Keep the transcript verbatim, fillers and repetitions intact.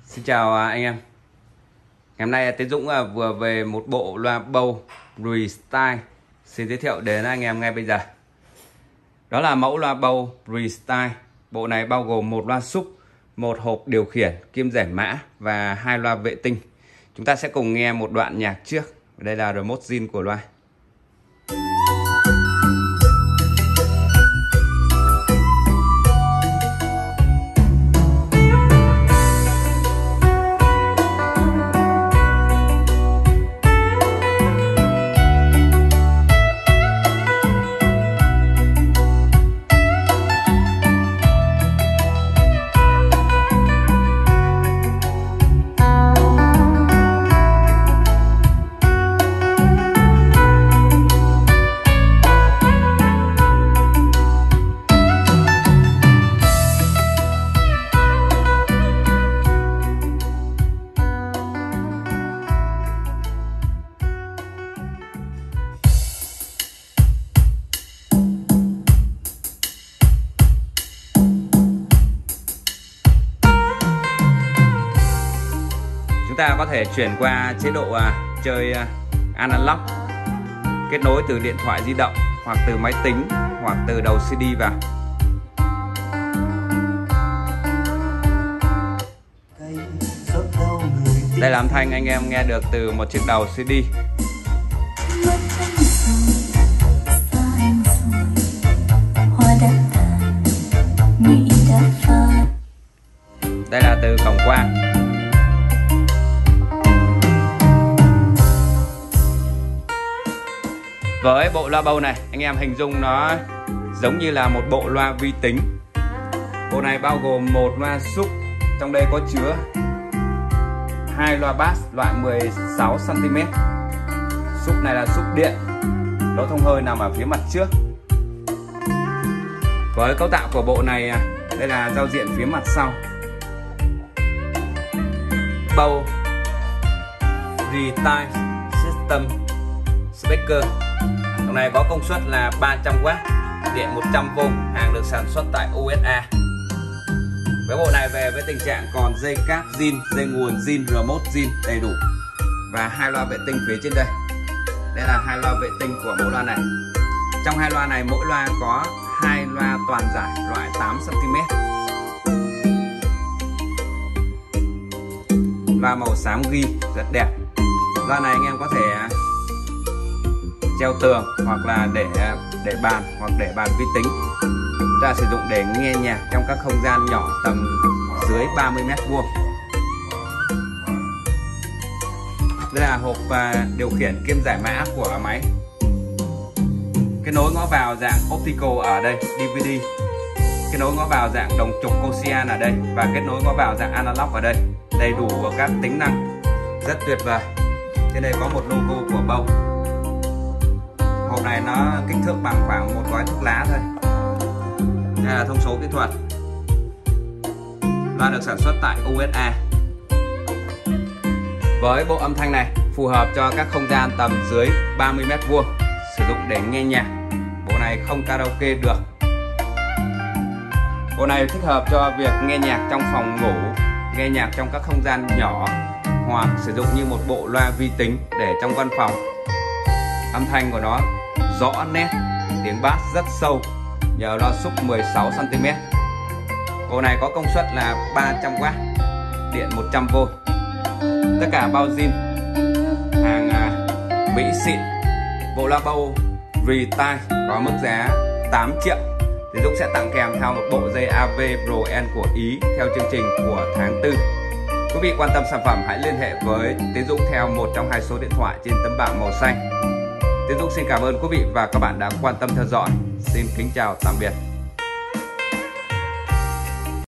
Xin chào anh em. Ngày hôm nay Tiến Dũng vừa về một bộ loa bầu Restyle xin giới thiệu đến anh em ngay bây giờ. Đó là mẫu loa bầu Restyle. Bộ này bao gồm một loa sub, một hộp điều khiển kim giải mã và hai loa vệ tinh. Chúng ta sẽ cùng nghe một đoạn nhạc trước. Đây là remote zin của loa. Chúng ta có thể chuyển qua chế độ uh, chơi uh, analog, kết nối từ điện thoại di động hoặc từ máy tính hoặc từ đầu xê đê vào. Đây là âm thanh anh em nghe được từ một chiếc đầu xê đê. Đây là từ cổng quang. Với bộ loa bầu này, anh em hình dung nó giống như là một bộ loa vi tính. Bộ này bao gồm một loa sub, trong đây có chứa hai loa bass loại mười sáu xăng ti mét. Sub này là sub điện, lỗ thông hơi nằm ở phía mặt trước. Với cấu tạo của bộ này, đây là giao diện phía mặt sau. Bầu Restyle System Speaker. Trong này có công suất là ba trăm oát, điện một trăm vôn, hàng được sản xuất tại u ét a. Với bộ này về với tình trạng còn dây cáp zin, dây nguồn zin, remote zin đầy đủ và hai loa vệ tinh phía trên đây. Đây là hai loa vệ tinh của mẫu loa này. Trong hai loa này mỗi loa có hai loa toàn giải loại tám xăng ti mét. Loa màu xám ghi rất đẹp. Loa này anh em có thể treo tường hoặc là để để bàn hoặc để bàn vi tính. Chúng ta sử dụng để nghe nhạc trong các không gian nhỏ tầm dưới ba mươi mét vuông. Đây là hộp điều khiển kim giải mã của máy. Kết nối ngõ vào dạng optical ở đây, đê vê đê. Kết nối ngõ vào dạng đồng trục Cosian ở đây và kết nối ngõ vào dạng analog ở đây. Đầy đủ các tính năng rất tuyệt vời. Trên đây có một logo của bầu. Hộp này nó kích thước bằng khoảng một gói thuốc lá thôi. Đây là thông số kỹ thuật. Loa được sản xuất tại u ét a. Với bộ âm thanh này phù hợp cho các không gian tầm dưới ba mươi mét vuông, sử dụng để nghe nhạc. Bộ này không karaoke được. Bộ này thích hợp cho việc nghe nhạc trong phòng ngủ, nghe nhạc trong các không gian nhỏ hoặc sử dụng như một bộ loa vi tính để trong văn phòng. Âm thanh của nó rõ nét, tiếng bass rất sâu nhờ loa sub mười sáu xăng ti mét. Bộ này có công suất là ba trăm oát, điện một trăm vôn. Tất cả bao zin, hàng Mỹ xịn. Bộ loa bầu Restyle có mức giá tám triệu. Tiến Dũng sẽ tặng kèm theo một bộ dây a vê Pro N của Ý theo chương trình của tháng tư. Quý vị quan tâm sản phẩm hãy liên hệ với Tiến Dũng theo một trong hai số điện thoại trên tấm bảng màu xanh. Tiến Dũng xin cảm ơn quý vị và các bạn đã quan tâm theo dõi. Xin kính chào tạm biệt.